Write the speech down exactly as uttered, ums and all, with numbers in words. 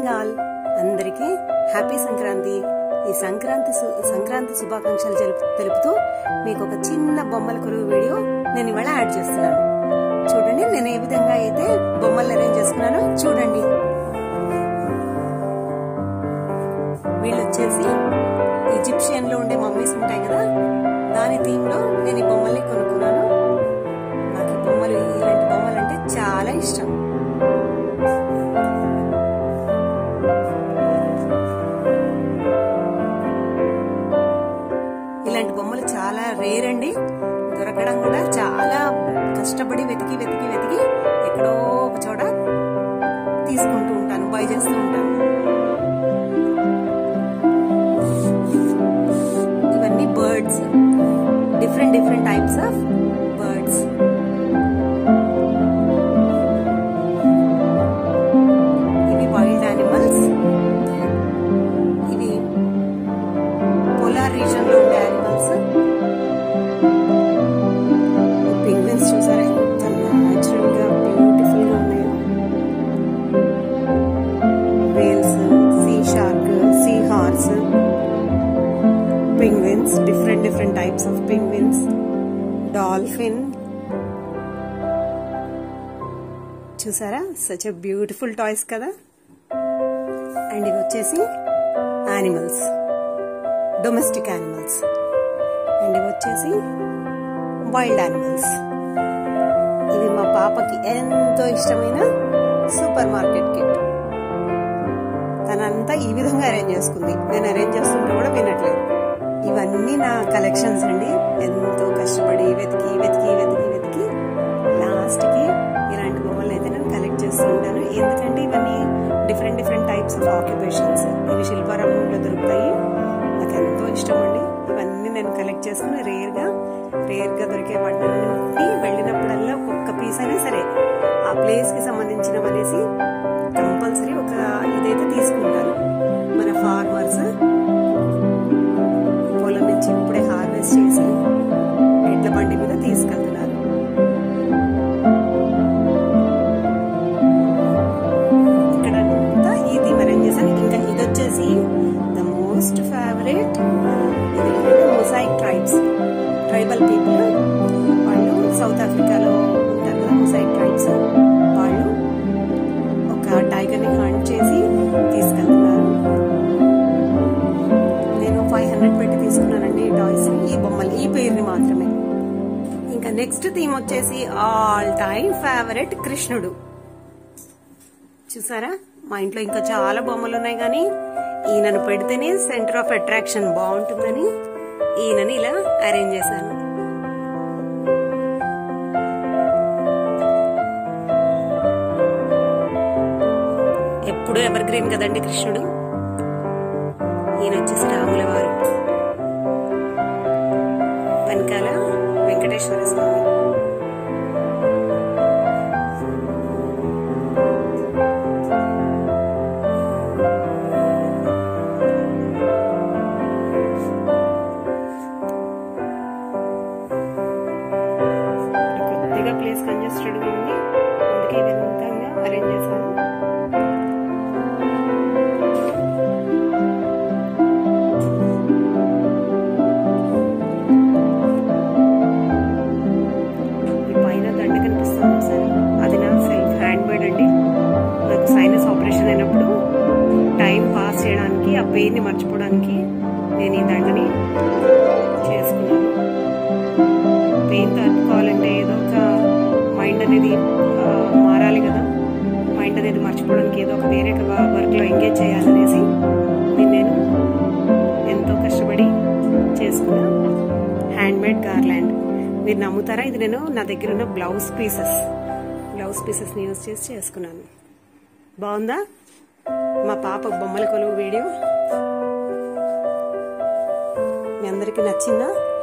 Morning all, అందరికీ happy Sankranti. ఈ సంక్రాంతి సంక్రాంతి శుభాకాంక్షలు తెలుపుతూ మీకు ఒక చిన్న బొమ్మల కొలువు వీడియో నేను ఇవాళ యాడ్ చేస్తున్నాను. చూడండి నేను ఏ విధంగా అయితే బొమ్మలు అరేంజ్ చేసుకున్నానో చూడండి. వీళ్ళు వచ్చేసి ఈజిప్షియన్ లో ఉండే మమ్మీస్ ఉంటాయి కదా, దాని థీమ్ లో నేను ఈ బొమ్మల్ని కొనుక్కున్నాను. నాకు ఈ బొమ్మలు ఇలాంటి బొమ్మలు అంటే చాలా ఇష్టం. ఇలాంటి బొమ్మలు చాలా రేర్ అండి, దొరకడం కూడా చాలా కష్టపడి వెతికి వెతికి వెతికి ఎక్కడో ఒక చోట తీసుకుంటూ ఉంటాను, బై చేస్తూ ఉంటాను. ఇవన్నీ birds, different different types of birds. ఇవి వైల్డ్ యానిమల్స్, ఇవి పోలార్ రీజన్ లో ఉండే యానిమల్స్. పెంగ్విన్స్ చూసారా ఎంత న్యాచురల్ గా బ్యూటిఫుల్ గా ఉన్నాయో. Whales, sea shark, sea horse, penguins, different different types of penguins, dolphin. చూసారా such a beautiful toys కదా. అండ్ ఇవి వచ్చేసి యానిమల్స్, డొమెస్టిక్ యానిమల్స్. అండ్ ఇవి వచ్చేసి వైల్డ్ యానిమల్స్. ఇవి మా పాపకి ఎంతో ఇష్టమైన సూపర్ మార్కెట్ కిట్. తనంతా ఈ విధంగా అరేంజ్ చేసుకుంది, నేను అరేంజ్ చేస్తుంటే కూడా వినట్లేదు. ఇవన్నీ నా కలెక్షన్స్ అండి. ఎంతో కష్టపడి వెతికి వెతికి వెతికి వెతికి లాస్ట్ కి ఇలాంటి బొమ్మలు అయితే నేను కలెక్ట్ చేస్తూ ఉంటాను. ఎందుకంటే ఇవన్నీ different different types of occupations. ఇవి శిల్పారామంలో దొరుకుతాయి, నాకు ఎంతో ఇష్టం అండి. ఇవన్నీ నేను కలెక్ట్ చేసుకుని రేర్ గా రేర్ గా దొరికే వాటిని వెళ్ళినప్పుడల్లా ఒక్క పీస్ అయినా సరే ఆ ప్లేస్ కి సంబంధించినవి అనేసి కంపల్సరీ ఒక ఇదైతే తీసుకుంటాను. మన ఫార్మర్స్ పొలం నుంచి ఇప్పుడే హార్వెస్ట్ చేసి ఎడ్ల బండి మీద తీసుకెళ్తున్నారు. ఇక్కడ అంతా ఈ థీమ్ అరేంజ్ చేశాను. ఇంకా ఇది వచ్చేసి ద మోస్ట్ ఫేవరెట్, ఇది మొజాయిక్ ట్రైబ్స్, ట్రైబల్ పీపుల్. వాళ్ళు సౌత్ ఆఫ్రికాలో ఉంటారు కదా, మొజాయిక్ ట్రైబ్స్. వాళ్ళు ఒక టైగర్ ని హంట్ చేసి తీసుకెళ్తున్నారు. నేను ఫైవ్ హండ్రెడ్ పెట్టి తీసుకున్నానండి ఈ టాయ్స్, ఈ బొమ్మలు, ఈ పేరుని మాత్రమే. ఇంకా నెక్స్ట్ థీమ్ వచ్చేసి ఆల్ టైమ్ ఫేవరెట్ కృష్ణుడు. చూసారా మా ఇంట్లో ఇంకా చాలా బొమ్మలు ఉన్నాయి, కానీ ఈయనను పెడితేనే సెంటర్ ఆఫ్ అట్రాక్షన్ బాగుంటుందని ఈయనని ఇలా అరేంజ్ చేశాను. ఎప్పుడు ఎవర్ గ్రీన్ కదండి కృష్ణుడు. ఈయన వచ్చేసి రాముల వారు, వెనకాల వెంకటేశ్వర స్వామి. కొద్దిగా ప్లేస్ కంజెస్టెడ్ గా ఉంది, అందుకే ఈ విధంగా అరేంజ్ చేశాను. అది నా సెల్ఫ్ హ్యాండ్ మేడ్ అండి. నాకు సైనస్ ఆపరేషన్ అయినప్పుడు టైం పాస్ చేయడానికి, ఆ పెయిన్ ని మర్చిపోవడానికి నేను ఈ దండని చేసుకున్నాను. పెయిన్ తట్టుకోవాలంటే ఏదో ఒక మైండ్ అనేది మారాలి కదా, మైండ్ అనేది మర్చిపోవడానికి ఏదో ఒక వేరే వర్క్ లో ఎంగేజ్ చేయాలనేసి దీన్ని నేను ఎంతో కష్టపడి చేసుకున్నా హ్యాండ్ మేడ్ గార్లాండ్. మీరు నమ్ముతారా, ఇది నేను నా దగ్గర ఉన్న బ్లౌజ్ పీసెస్ బ్లౌజ్ పీసెస్ ని యూజ్ చేసి చేసుకున్నాను. బాగుందా మా పాప బొమ్మల కొలువు వీడియో? మీ అందరికీ నచ్చిందా?